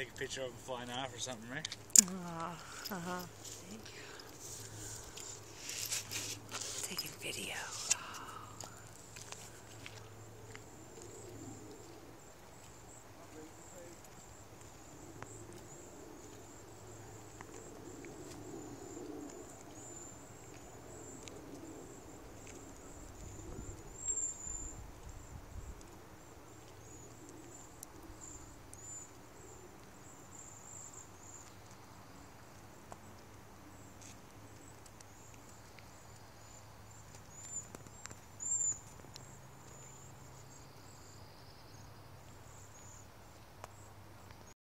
take a picture of him flying off or something, right? Taking video.